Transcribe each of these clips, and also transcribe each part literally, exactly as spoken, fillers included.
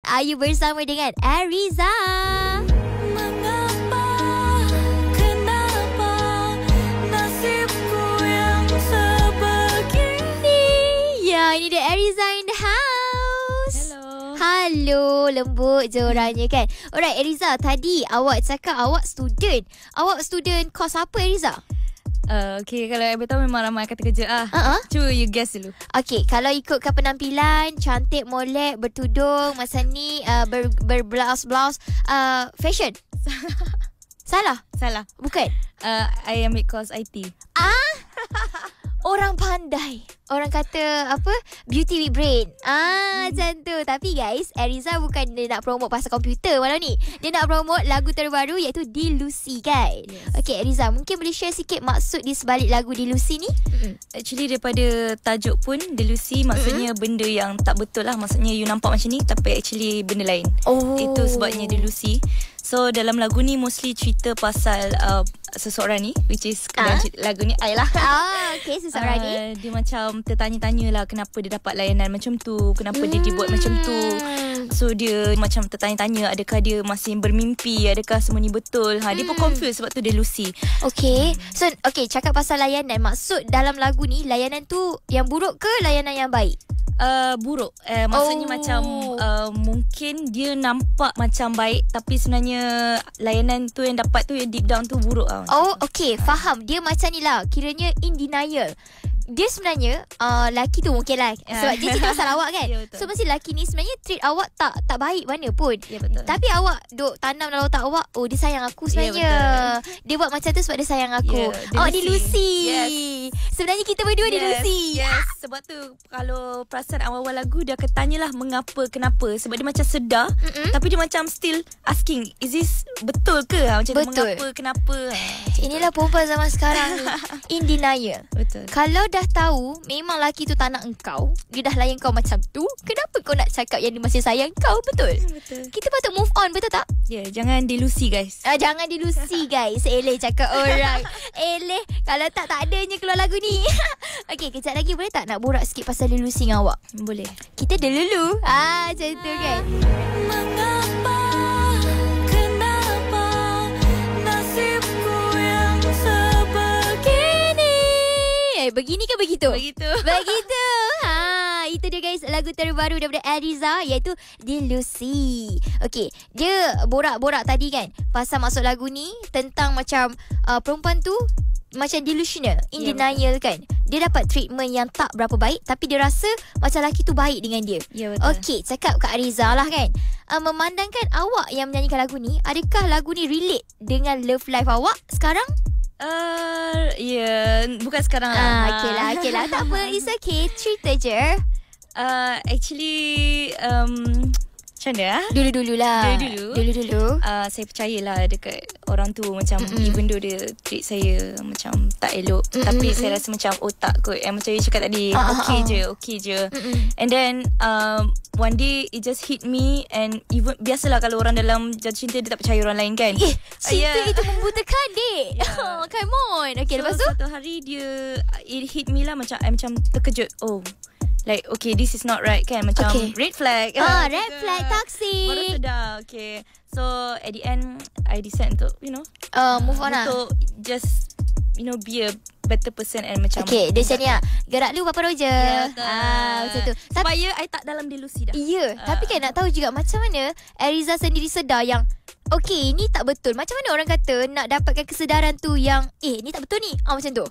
Ayu bersama dengan Ariza. Mengapa, kenapa nasibku yang sebegini? Ya, ini dia Ariza in the house. Hello. Halo, lembut je orangnya kan. Alright, Ariza, tadi awak cakap awak student. Awak student course apa, Ariza? Uh, okay, kalau I tahu memang ramai kata kerja ah. Uh-uh. Cuba you guess dulu. Okay, kalau ikutkan penampilan, cantik, molek, bertudung, masa ni uh, ber, berblaus-blaus, uh, fashion. Salah? Salah. Bukan? Uh, I ambil course I T. Ah, orang pandai. Orang kata apa? Beauty with brain. Ah, hmm. macam tu. Tapi guys, Ariza bukan dia nak promote pasal komputer malam ni. Dia nak promote lagu terbaru iaitu Delusi kan? Yes. Okay, Ariza, mungkin boleh share sikit maksud di sebalik lagu Delusi ni? Mm-hmm. Actually daripada tajuk pun Delusi maksudnya mm-hmm. benda yang tak betul lah. Maksudnya you nampak macam ni tapi actually benda lain. Oh. Itu sebabnya Delusi. So dalam lagu ni mostly cerita pasal uh, seseorang ni, which is ah? lagu ni I lah. Ah, okay, seseorang uh, ni dia macam tertanya-tanya lah kenapa dia dapat layanan macam tu, kenapa hmm. dia dibuat macam tu. So dia macam tertanya-tanya adakah dia masih bermimpi, adakah semua ni betul. Ha, dia hmm. pun confused sebab tu dia Lucy. Okay, so okay, cakap pasal layanan, maksud dalam lagu ni layanan tu yang buruk ke layanan yang baik? Uh, buruk uh, Maksudnya oh. macam uh, mungkin dia nampak macam baik tapi sebenarnya layanan tu yang dapat tu yang deep down tu buruk lah. Oh okay, faham. Dia macam ni lah, kiranya in denial. Dia sebenarnya uh, lelaki tu mungkin lah sebab dia cerita pasal awak kan. Ya, so mesti lelaki ni sebenarnya treat awak tak tak baik mana pun. Ya, betul. Tapi awak duk tanam dalam otak awak, oh dia sayang aku sebenarnya. Ya, dia buat macam tu sebab dia sayang aku. Ya, awak Delusi. Yes. Sebenarnya kita berdua yes. Delusi. Yes. Sebab tu kalau perasan awal-awal lagu dia akan tanyalah mengapa, kenapa. Sebab dia macam sedar mm-mm. tapi dia macam still asking, is this betul ke? Macam betul. Mengapa, kenapa? Inilah perempuan zaman sekarang ni. In denial. Betul. Kalau dah tahu memang lelaki tu tak nak engkau, dia dah layan kau macam tu, kenapa kau nak cakap yang dia masih sayang kau? Betul? Betul. Kita patut move on, betul tak? Ya, yeah, jangan delusi guys. Ah, jangan delusi guys. Eleh cakap orang. Eleh, kalau tak tak adanya keluar lagu ni. Okey, kejap lagi boleh tak nak borak sikit pasal delusi dengan awak? Boleh. Kita delulu. Ah, macam tu kan. Mengapa, kenapa nasibku yang sebegini? Eh, begini ke begitu? Begitu. Begitu. Ha, itu dia guys, lagu terbaru daripada Ariza iaitu Delusi. Okey, dia borak-borak tadi kan pasal maksud lagu ni tentang macam uh, perempuan tu macam delusional, in ya, denial betul. Kan. Dia dapat treatment yang tak berapa baik tapi dia rasa macam lelaki tu baik dengan dia. Ya, betul. Okey, cakap kat Ariza lah kan. Uh, memandangkan awak yang menyanyikan lagu ni, adakah lagu ni relate dengan love life awak sekarang? Uh, ya, yeah, bukan sekarang lah. Ah, okay lah, okay lah. Tak apa, it's okay. Cerita je. Uh, actually, um, macam mana? Dulu-dulu lah. Dulu-dulu. Dulu-dulu. Uh, saya percayalah dekat orang tu macam mm-mm. even though dia treat saya macam tak elok. Mm-mm. Tapi saya rasa macam oh tak kot. Eh, macam you cakap tadi, uh, okay uh, je, okay je. Mm-mm. And then, um, one day it just hit me and even biasalah kalau orang dalam jatuh cinta dia tak percaya orang lain kan. Eh, cinta uh, yeah. itu membutakan dek. Yeah. Oh, come on. Okay, so, lepas tu? Satu hari dia, it hit me lah macam, I macam terkejut. Oh, like okay, this is not right kan. Macam okay. red flag. Ah, red juga. Flag, toxic. Baru sedar, okay. So at the end, I decide untuk, you know, uh, move on lah. Untuk just, you know, be a better person and macam okay, dia macam ni lah. Gerak lu papa roja. Ya, ah, macam tu. Supaya I tak dalam delusi dah. Ya, uh. tapi kan nak tahu juga macam mana Ariza sendiri sedar yang okay, ni tak betul. Macam mana orang kata nak dapatkan kesedaran tu yang eh, ni tak betul ni. Ah, macam tu.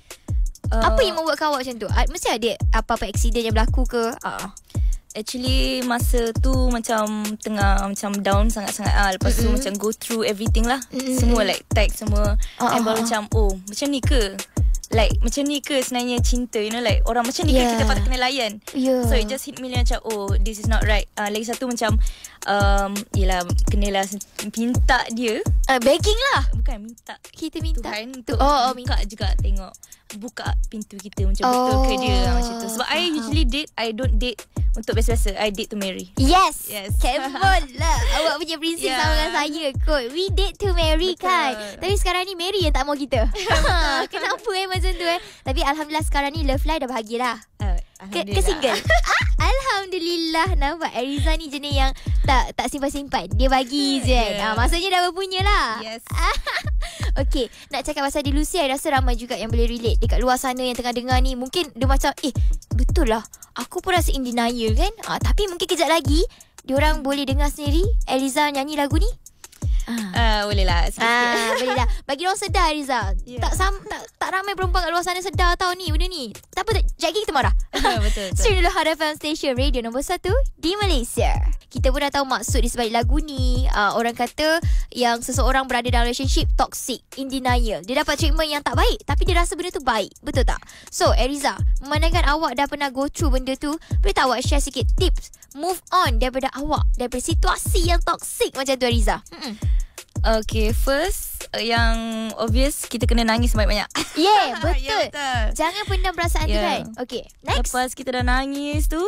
Uh, apa yang membuatkan awak macam tu? Mesti ada apa-apa accident yang berlaku ke? Ah. Actually masa tu macam tengah macam down sangat-sangat ah. Lepas mm-hmm. tu macam go through everything lah. Mm-hmm. Semua like text semua. Uh-huh. And baru macam oh macam ni ke? Like macam ni ke sebenarnya cinta, you know, like orang macam ni yeah. ke kita patut kena layan. Yeah. So it just hit me macam oh this is not right. uh, Lagi satu macam um, yelah kenalah minta dia uh, begging lah. Bukan minta, kita minta Tuhan untuk oh, oh, buka juga tengok, buka pintu kita macam oh. betul ke dia macam tu. Sebab uh-huh. I usually date, I don't date untuk biasa-biasa, I date to marry. Yes, yes. Kemol lah. Awak punya prinsip yeah. sama dengan saya kot. We date to marry. Betul. Kan. Tapi sekarang ni marry yang tak mau kita. Kenapa eh macam tu eh. Tapi Alhamdulillah sekarang ni love life dah bahagia lah. uh, ke, ke single. Alhamdulillah. Alhamdulillah. Nampak Eriza ni jenis yang tak tak simpan-simpan. Dia bagi je kan. Yeah. Ah, maksudnya dah berpunya lah. Yes. Okay, nak cakap pasal Dilusi, I rasa ramai juga yang boleh relate dekat luar sana yang tengah dengar ni. Mungkin dia macam, eh betul lah, aku pun rasa in denial kan. ah, Tapi mungkin kejap lagi diorang boleh dengar sendiri Eriza nyanyi lagu ni. Uh, boleh lah sikit-sikit. Ah, boleh dah. Bagi orang sedar Eriza. Yeah. Tak, sam, tak tak ramai perempuan kat luar sana sedar tau ni benda ni. Tak apa, sekejap lagi kita marah. Betul, betul. Stream dulu Hot F M Station Radio nombor satu di Malaysia. Kita pun dah tahu maksud di sebalik lagu ni. uh, Orang kata yang seseorang berada dalam relationship toxic, in denial. Dia dapat treatment yang tak baik, tapi dia rasa benda tu baik. Betul tak? So Eriza, memandangkan awak dah pernah go through benda tu, boleh tak awak share sikit tips move on daripada awak, daripada situasi yang toxic macam tu Eriza? Mm-mm. Okay, first uh, yang obvious, kita kena nangis banyak-banyak. Yeah, betul. Yeah, betul. Jangan pendam perasaan tu Yeah. kan. Okay, next. Lepas kita dah nangis tu,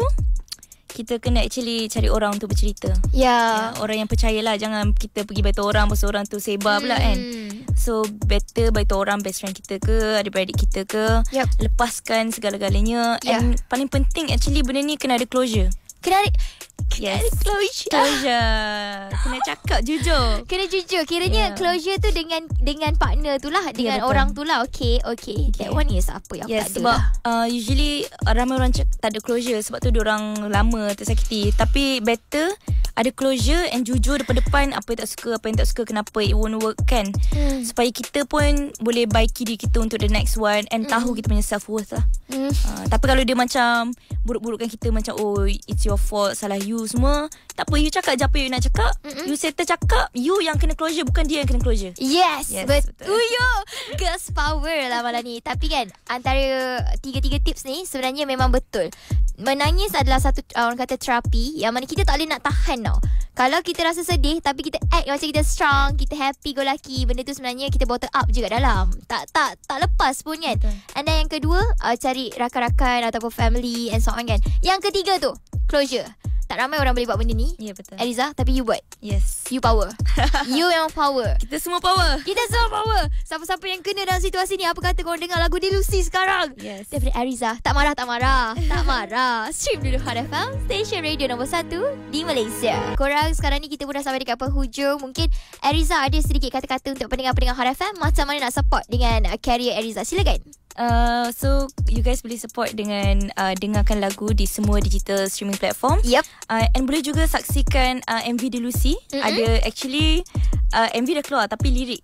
kita kena actually cari orang untuk bercerita. Ya. Ya, orang yang percayalah. Jangan kita pergi beritahu orang, pasal orang tu sebar pula kan. So better beritahu orang, best friend kita ke, adik-beradik kita ke. Yup. Lepaskan segala-galanya. Yeah. And paling penting actually benda ni kena ada closure. Kena ada, kena Yes. ada closure. Closure. Kena cakap jujur. Kena jujur. Kiranya Yeah. closure tu dengan dengan partner tu lah, dengan betul. orang tu lah. Okay, okay. That Okay. one is apa yang Yes, tak ada sebab lah. uh, usually uh, ramai orang cak, tak ada closure. Sebab tu diorang lama tersakiti. Tapi better ada closure and jujur depan-depan apa yang tak suka, apa yang tak suka, kenapa it won't work kan. Hmm. Supaya kita pun boleh baiki diri kita untuk the next one and tahu kita punya self-worth lah. Hmm. Uh, tapi kalau dia macam buruk-burukkan kita, macam oh it's your fault, salah you semua, tak apa, you cakap je apa you nak cakap. Mm-mm. You settle cakap, you yang kena closure, bukan dia yang kena closure. Yes, Yes, betul. betul. Yo, girls power lah malam ni. Tapi kan antara tiga-tiga tips ni sebenarnya memang betul. Menangis adalah satu uh, orang kata terapi yang mana kita tak boleh nak tahan tau. Kalau kita rasa sedih tapi kita act macam kita strong, kita happy go lucky, benda tu sebenarnya kita bottle up je kat dalam. Tak tak tak lepas pun kan. Betul. And then yang kedua, uh, cari rakan-rakan ataupun family and so on kan. Yang ketiga tu, closure. Tak ramai orang boleh buat benda ni, Ya, yeah, betul. Eriza, tapi you buat. Yes. You power. You yang power. Kita semua power. Kita semua power. Siapa-siapa yang kena dalam situasi ni, apa kata korang dengar lagu Dilusi sekarang? Yes. Daripada Eriza. Tak marah, tak marah. Tak marah. Stream dulu Hot F M, stesen radio nombor satu di Malaysia. Korang sekarang ni kita pun dah sampai dekat penghujung. Mungkin Eriza ada sedikit kata-kata untuk pendengar-pendengar Hot F M. Macam mana nak support dengan uh, career Eriza? Silakan. Uh, so you guys boleh support dengan uh, dengarkan lagu di semua digital streaming platform. Yep. Uh, and boleh juga saksikan uh, M V Dilusi. Mm-mm. Ada actually uh, M V dah keluar tapi lirik.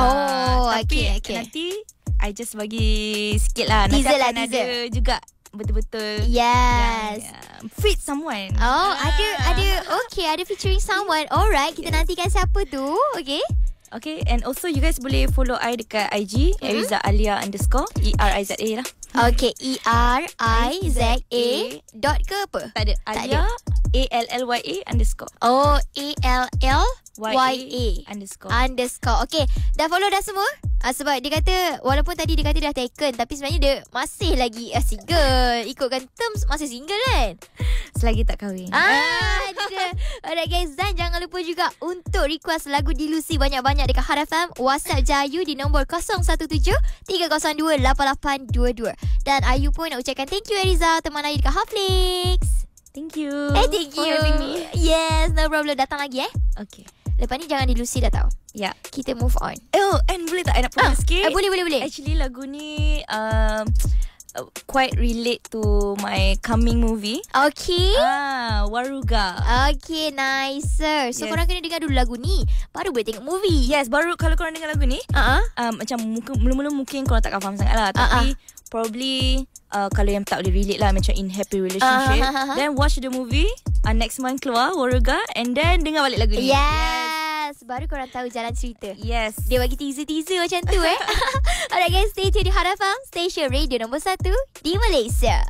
Oh, uh, tapi okay, okay. nanti I just bagi sikit lah. Nanti Teaser lah, akan teaser. ada juga betul-betul Yes. yang, uh, feat someone. Oh, Ah. ada ada okay, ada featuring someone. Alright, kita nantikan siapa tu. Okay. Okay, and also you guys boleh follow I dekat I G, mm-hmm. Eriza Alia underscore E R I Z A lah. Okay, E R I Z A dot ke apa? Tak ada. Alia A L L Y A underscore Oh, A L L Y A underscore. underscore. Okay, dah follow dah semua? Ah, sebab dia kata, walaupun tadi dia kata dah taken, tapi sebenarnya dia masih lagi uh, single. Ikutkan terms, masih single kan? Selagi tak kahwin. Ah, ada. Alright guys, dan jangan lupa juga untuk request lagu Dilusi banyak-banyak dekat Hot F M. WhatsApp Jayu di nombor kosong satu tujuh tiga kosong dua lapan lapan dua dua. Dan Ayu pun nak ucapkan thank you Eriza teman Ayu dekat Hotflix. Thank you. Eh, thank for you. having me. Yes, no problem. Datang lagi eh. Okay. Lepas ni jangan Dilusi dah tahu. Ya. Yeah. Kita move on. Oh, and boleh tak I nak promote Ah, sikit? eh, boleh, boleh, boleh. Actually lagu ni um, uh, quite relate to my coming movie. Okay. Ah, Waruga. Okay, nice. Sir. So, Yes. korang kena dengar dulu lagu ni. Baru boleh tengok movie. Yes, baru kalau korang dengar lagu ni, Uh-huh. um, macam muka- mula-mula mungkin korang takkan faham sangat lah. Tapi probably uh, kalau yang tak boleh relate lah, macam in happy relationship, Ah, ah, ah, ah. then watch the movie. Uh, next month keluar Waruga, and then dengar balik lagu ni. Yes. Baru korang tahu jalan cerita. Yes. Dia bagi teaser-teaser macam tu eh. Alright guys, stay tune di Hot F M, station radio nombor satu di Malaysia.